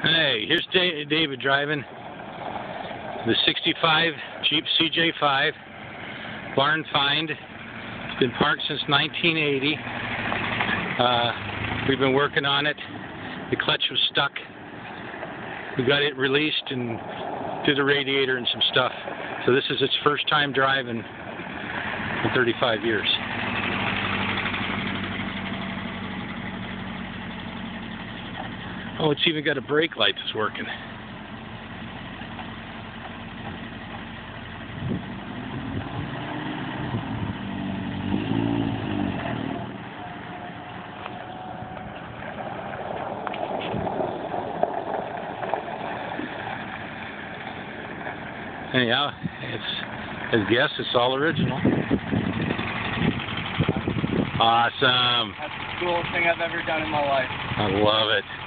Hey, here's David driving the 65 Jeep CJ5 barn find. It's been parked since 1980. We've been working on it. The clutch was stuck. We got it released and did the radiator and some stuff. So this is its first time driving in 35 years. Oh, it's even got a brake light that's working. Anyhow, I guess it's all original. Awesome. That's the coolest thing I've ever done in my life. I love it.